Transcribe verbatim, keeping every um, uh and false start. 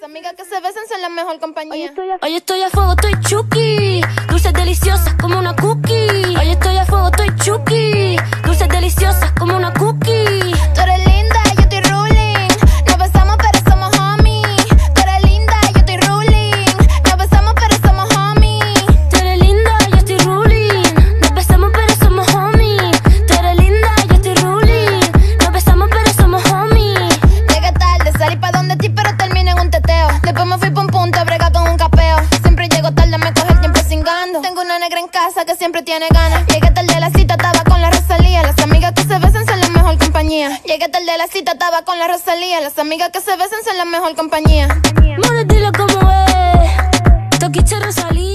amigas que se besan son la mejor compañía. Hoy estoy a, Hoy estoy a fuego, estoy chuki. Dulces deliciosas como una cookie. Hoy estoy a fuego, estoy chuki. Dulces deliciosas como una cookie. Tú eres linda, yo estoy ruling. Nos besamos pero somos homies. Tú eres linda, yo estoy ruling. Nos besamos pero somos homies. Tú eres linda, yo estoy ruling. Nos besamos pero somos homies. Tú eres linda, yo estoy ruling. Nos besamos pero somos homies. Llegué tarde, salí pa' donde ti pero terminé en un teteo. Después me fui pa' un punto a bregar con un capeo. Siempre llego tarde, me coge el tiempo cingando. Tengo una negra en casa que siempre tiene ganas. Llegué tarde a la cita, estaba con la Rosalía. Las amigas que se besan son la mejor compañía. Llegué tarde a la cita, estaba con la Rosalía. Las amigas que se besan son la mejor compañía. More, dilo como es. Toquicha Rosalía.